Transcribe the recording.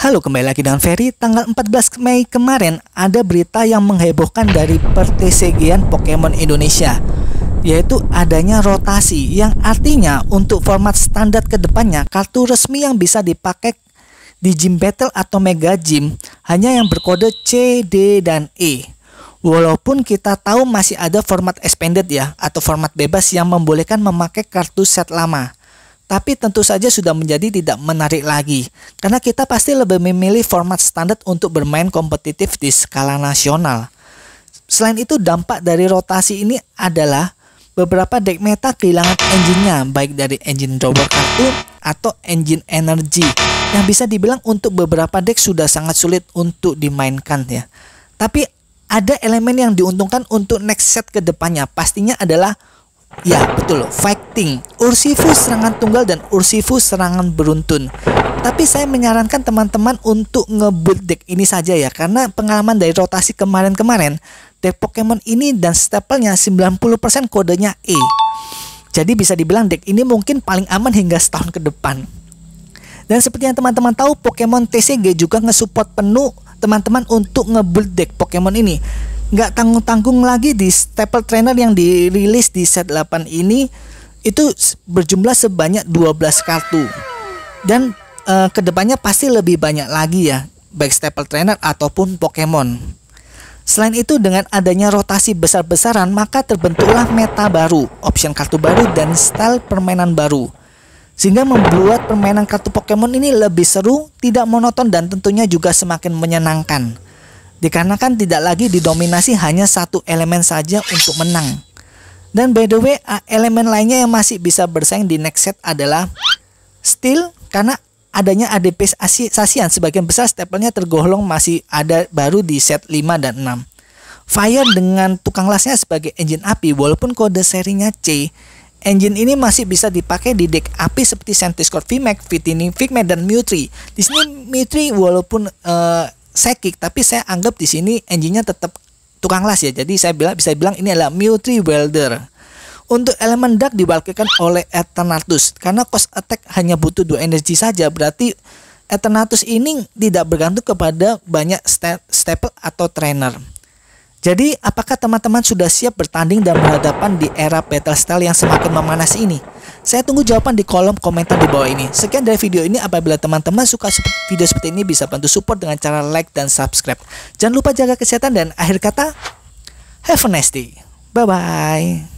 Halo, kembali lagi dengan Ferry. Tanggal 14 Mei kemarin ada berita yang menghebohkan dari perTCG-an Pokemon Indonesia, yaitu adanya rotasi yang artinya untuk format standar kedepannya kartu resmi yang bisa dipakai di gym battle atau mega gym hanya yang berkode C, D, dan E. Walaupun kita tahu masih ada format expanded ya, atau format bebas yang membolehkan memakai kartu set lama. Tapi tentu saja sudah menjadi tidak menarik lagi, karena kita pasti lebih memilih format standar untuk bermain kompetitif di skala nasional. Selain itu, dampak dari rotasi ini adalah beberapa deck meta kehilangan engine-nya, baik dari engine dropper kartu atau engine energi, yang bisa dibilang untuk beberapa deck sudah sangat sulit untuk dimainkan ya. Tapi ada elemen yang diuntungkan untuk next set ke depannya, pastinya adalah ya betul, fighting, Urshifu serangan tunggal dan Urshifu serangan beruntun. Tapi saya menyarankan teman-teman untuk nge-build deck ini saja ya, karena pengalaman dari rotasi kemarin-kemarin, deck Pokemon ini dan staple-nya 90% kodenya E. Jadi bisa dibilang deck ini mungkin paling aman hingga setahun ke depan. Dan seperti yang teman-teman tahu, Pokemon TCG juga nge-support penuh teman-teman untuk nge-build deck Pokemon ini. Nggak tanggung-tanggung lagi di staple trainer yang dirilis di set 8 ini itu berjumlah sebanyak 12 kartu, dan kedepannya pasti lebih banyak lagi ya, baik staple trainer ataupun Pokemon. Selain itu, dengan adanya rotasi besar-besaran maka terbentuklah meta baru, option kartu baru, dan style permainan baru, sehingga membuat permainan kartu Pokemon ini lebih seru, tidak monoton, dan tentunya juga semakin menyenangkan. Dikarenakan tidak lagi didominasi hanya satu elemen saja untuk menang. Dan by the way, elemen lainnya yang masih bisa bersaing di next set adalah Steel, karena adanya ADP Sasian, sebagian besar staple-nya tergolong masih ada baru di set 5 dan 6. Fire dengan tukang lasnya sebagai engine api, walaupun kode serinya C, engine ini masih bisa dipakai di deck api seperti Centiskorp VMAX, Victini VMAX, dan Mewtwo. Di sini Mewtwo walaupun psychic, tapi saya anggap di sini engine-nya tetap tukang las ya. Jadi saya bisa bilang ini adalah Mewtwo Welder. Untuk elemen dark diwakilkan oleh Eternatus, karena cost attack hanya butuh 2 energi saja. Berarti Eternatus ini tidak bergantung kepada banyak staple atau trainer. Jadi apakah teman-teman sudah siap bertanding dan berhadapan di era battle style yang semakin memanas ini? Saya tunggu jawaban di kolom komentar di bawah ini. Sekian dari video ini. Apabila teman-teman suka video seperti ini, bisa bantu support dengan cara like dan subscribe. Jangan lupa jaga kesehatan, dan akhir kata, have a nice day. Bye-bye.